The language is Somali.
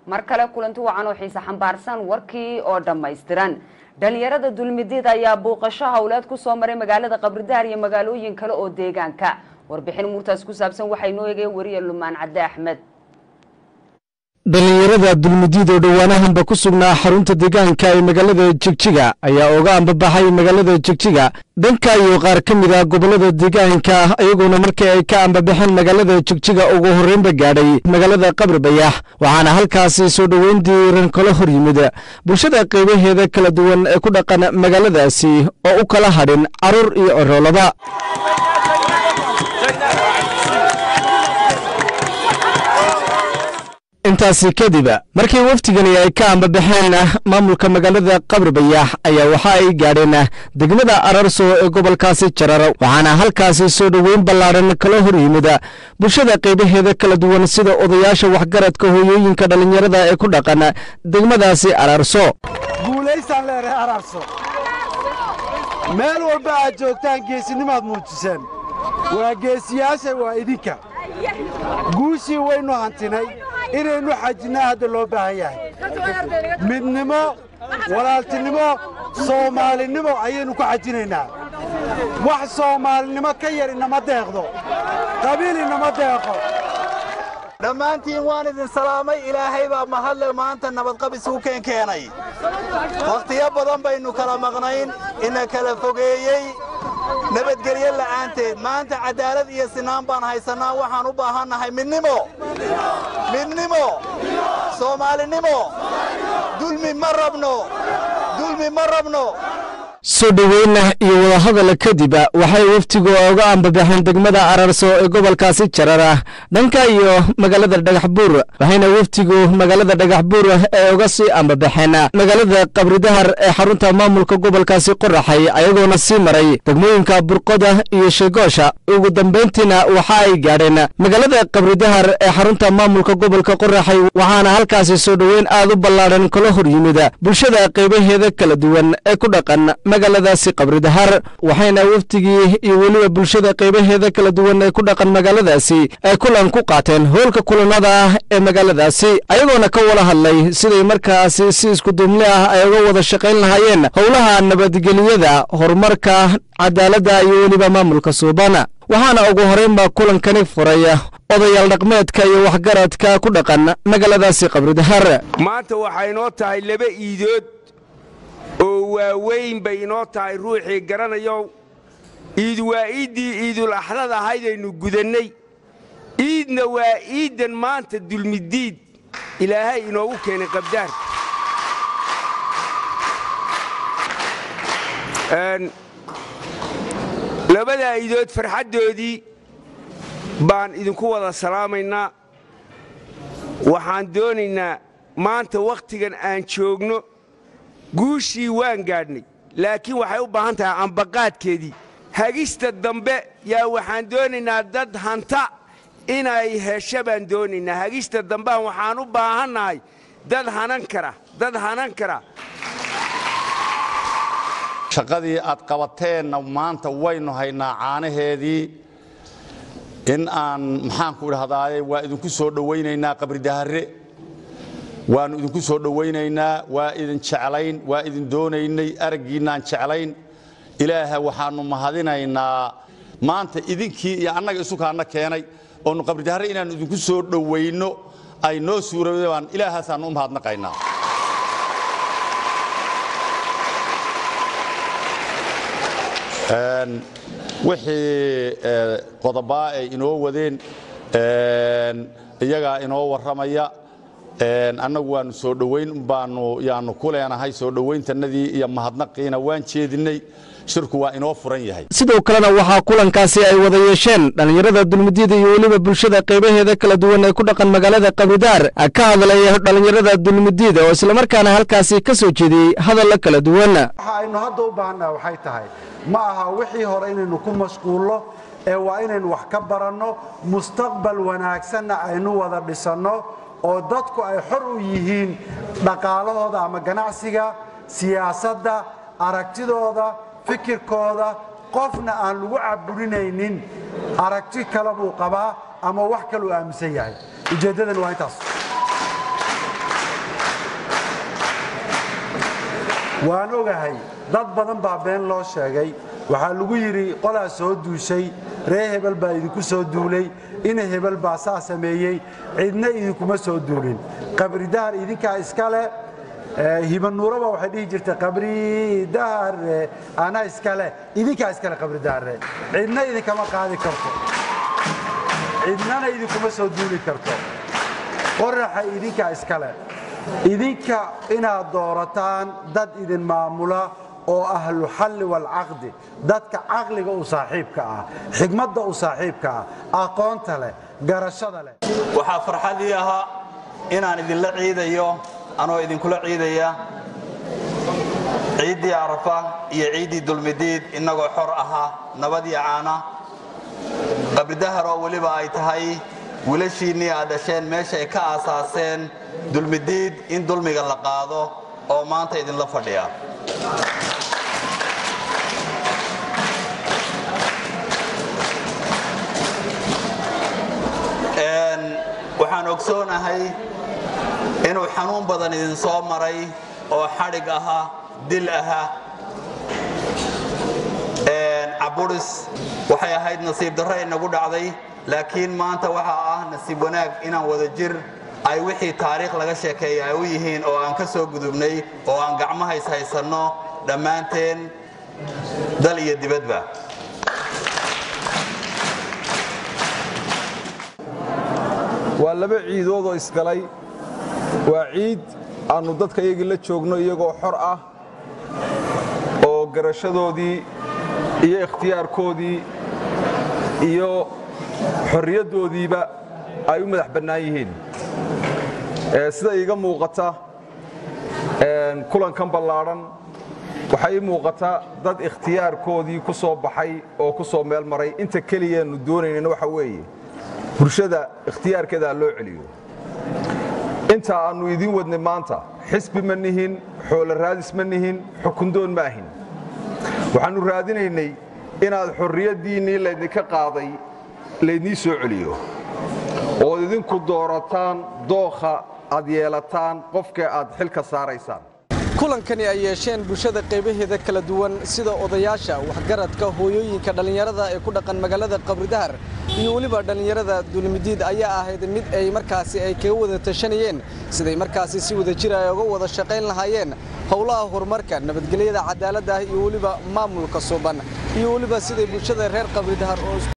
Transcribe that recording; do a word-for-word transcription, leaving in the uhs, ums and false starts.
markale kulanti wacan oo xiisa xambaarsan warkii oo dhammaystiran dhalinyarada dulmideed ayaa booqasho hawlaad ku soo maray magaalada Qabridaar iyo magaalooyin kale oo deegaanka warbixin muurtaas ku saabsan waxay noo eegay wariye Lumaan Cadde Axmed dhalinyarada dulmideed oo dhawaanahanba ku sugnaa xarunta deegaanka ee magaalada Jigjiga ayaa uga ambabaxay magaalada Jigjiga dhanka iyo qaar kamid ah gobolada deegaanka ayaguna markii ay ka ambabaxeen magaalada Jigjiga ugu horeynba gaadhay magaalada Qabribayax waxaana halkaasi soo dhaweyn diiran kala hor yimid bulshada qaybaheeda kala duwan ee ku dhaqan magaaladaasi oo u kala hadhin carruur iyo coroolaba intaasi kadib markii waftigani ay ka ambabaxeen maamulka magaalada Qabribayax ayaa waxa ay gaadheen degmada Ararso ee gobolkaasi Jarar waxaana halkaasi soo dhaweyn ballaaran kala hor yimid bulshada qaybaheeda kala duwan sida odayaasha waxgaradka hooyooyinka dhalinyarada ee ku dhaqan degmadaasi Ararso guulaysan leeyahay Ararso meel walba aad joogtaan geesinimaad muujiseen waa geesiyaasha waa idinka guushii waynu hantinay inaynu xajinaa hadda loo baahan yahay midnimo walaaltinimo Soomaalinimo ayaynu ku xajinaynaa wax Soomaalinimo ka yar inama deeqdo qabiil inama deeqo dhammaantiin waan idin salaamay ilaahay baa mahadle maanta nabad qabis u keen keenay waqtiyo badan baynu kala maqnayn ina kala fogeeyay nabadgelyo la'aanteed maanta cadaalad iyo sinaan baan haysanaa waxaan u baahanahay midnimo midnimo Soomaalinimo dulmi ma rabno dulmi ma rabno soo dhaweynah iyo wada hadal kadib waxay waftigu uga ambabaxeen degmada Ararso ee gobolkaasi Jarar dhanka iyo magaalada Dhagaxbuur waxayna waftigu magaalada Dhagaxbuur ee uga sii ambabaxeen magaalada Qabridaar ee xarunta maamulka gobolkaasi Qoraxay ayagoona sii maray degmooyinka Burqoda iyo Sheegoosha ugu dambeyntiina waxa ay gaadheen magaalada Qabridaar ee xarunta maamulka gobolka Qoraxay waxaana halkaasi soo dhaweyn aad u ballaaran kala hor yimid bulshada qaybaheeda kala duwan ee ku dhaqan magaaladaasi Qabridaar waxayna waftigii iyo waliba bulshada qaybaheeda kala duwan ee ku dhaqan magaaladaasi ay kulan ku qaateen hoolka kulanada ee magaaladaasi ayagoona ka wada hadlay sidii markaasi si isku duubni ah ay uga wada shaqayn lahaayeen howlaha nabadgelyada horumarka cadaaladda iyo waliba maamulka suubana waxaana ugu horeynba kulankani furay odayaal dhaqameedka iyo waxgaradka ku dhaqan magaaladaasi Qabridaar maanta waxay noo tahay laba iidood oo waaweyn bay inoo tahay ruuxii garanayo iid waa iidii iidul axrad ahaydaynu gudannay iidna waa iidan maanta dulmidiid ilaahay inoogu keenay Qabdaar labada iidood farxadoodii baan idinku wada salaamaynaa waxaan doonaynaa maanta waqtigan aan joogno guushii waan gaadhnay laakiin waxay u baahan tahay ambaqaadkeedii hagista dambe yaa waxaan doonaynaa dad hanta inay hesho baan doonaynaa hagista dambe waxaan u baahannahay dad hanan kara dad hanan kara shaqadii aad qabateenna maanta waynu haynaa caanaheedii in aan maxaan ku idhahdaa waa idinku soo dhawaynaynaa Qabridaare waanu idinku soo dhawaynaynaa waa idin jeclayn waa idin doonaynay aragiinaan jeclayn ilaaha waxaanu mahadinaynaa maanta idinkii iyo annaga isu kaana keenay oo Qabridaare inaan idinku soo dhawayno ay noo suurowdaan ilaahaasaan u mahadnaqaynaa een wixii qodobaa ay inoo wadeen een iyaga inoo waramaya annagu waanu soo dhaweyn baanu yaanu ku leenahay soo dhaweyntanadii iyo mahadnaqiina waan jeedinay shirku waa inoo furan yahay sidoo kalena waxa kulankaasi ay wada yeesheen dhalinyarada dulmideed iyo waliba bulshada qaybaheeda kala duwan ee ku dhaqan magaalada Qabridaar ka hadlay dhalinyarada dulmideed oo isla markaana halkaasi ka soo jeediyay hadal kala duwan waxa aynu hadda u baahnaa waxay tahay ma aha wixii hore inaynu ku mashquulo ee waa inaynu wax ka baranno mustaqbal wanaagsan aynu wada dhisano oo dadku ay xor u yihiin dhaqaalahooda ama ganacsiga siyaasadda aragtidooda fikirkooda qofna aan lagu caburinaynin aragti kale buu qabaa ama wax kale uu aaminsan yahay ujeedadan waa intaas waan ogahay dad badan baa been loo sheegay waxaa lagu yidhi qolaa soo duushay ree hebel baa idinku soo duulay ina hebel baa saa sameeyey cidna idinkuma soo duulin qabri dahar idinkaa iska leh hiban nuuraba waxay dhihi jirtay qabri dahar ana iska leh idinkaa iska leh qabri dahar cidna idinkama qaadi karto cidnana idinkuma soo duuli karto qoraxa idinkaa iska leh idinka inaad doorataan dad idin maamula oo ahlu xalli wal aqdi dadka aqliga u saaxiibka ah xigmadda u saaxiibka ah aqoonta leh garashada leh waxa farxadii ahaa inaan idin la ciidayo anoo idin kula ciidaya ciidii Arafa iyo ciidii Dulmidiid inagoo xor aha nabadii caana qabri dahar oo waliba ay tahay wiilashiinii aad dhasheen meesha ay ka aasaaseen Dulmidiid in dulmiga la qaado oo maanta idin la fadhiya een waxaan ogsoonahay inuu xanuun badan idin soo maray oo xarig aha dil aha een aburis waxay ahayd nasiib darro inagu dhacday laakiin maanta waxa ah nasiib wanaag inaan wada jir ay wixii taariikh laga sheekeeyay ay u yihiin oo aan ka soo gudubnay oo aan gacmaha is haysano dhamaanteen dal iyo dibadba waa laba ciidood oo isgalay waa ciid aanu dadka iyagii la joogno iyagoo xor ah oo garashadoodii iyo ikhtiyaarkoodii iyo xorriyaddoodiiba ay u madax bannaan yihiin sida iiga muuqata kulankan ballaadhan waxay ii muuqata dad ikhtiyaarkoodii ku soo baxay oo ku soo meel maray inta keliyaannu doonaynana waxa weeye bulshada ikhtiyaarkeedaa loo celiyo inta aannu idiin wadnay maanta xisbi ma nihin xoolo raadis ma nihin xukundoon ma ahin waxaannu raadinaynay inaad xorriyaddiinnii laydinka qaaday laydnii soo celiyo ood idinku doorataan dookha aad yeelataan qofka aad xilka saaraysaan kulankani ay yeesheen bulshada qaybaheeda kala duwan sida odayaasha waxgaradka hooyooyinka dhalinyarada ee ku dhaqan magaalada qabri dahar iyo waliba dhalinyarada Dulmidiid ayaa ahayd mid ay markaasi ay kaga wada tashanayeen siday markaasi si wada jir ay uga wada shaqayn lahaayeen howlaha horumarka nabadgelyada cadaaladda iyo waliba maamulka suuban iyo waliba siday bulshada reer qabri dahar oo